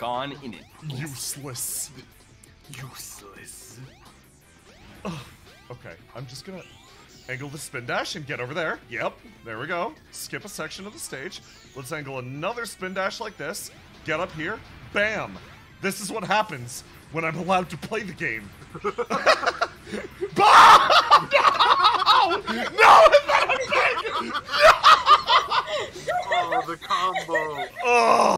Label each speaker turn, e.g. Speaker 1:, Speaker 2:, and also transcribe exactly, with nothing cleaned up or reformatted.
Speaker 1: gone in an
Speaker 2: Useless.
Speaker 1: useless.
Speaker 2: Ugh. Okay, I'm just gonna angle the spin dash and get over there. Yep, there we go. Skip a section of the stage. Let's angle another spin dash like this. Get up here. Bam! This is what happens when I'm allowed to play the game. Bah!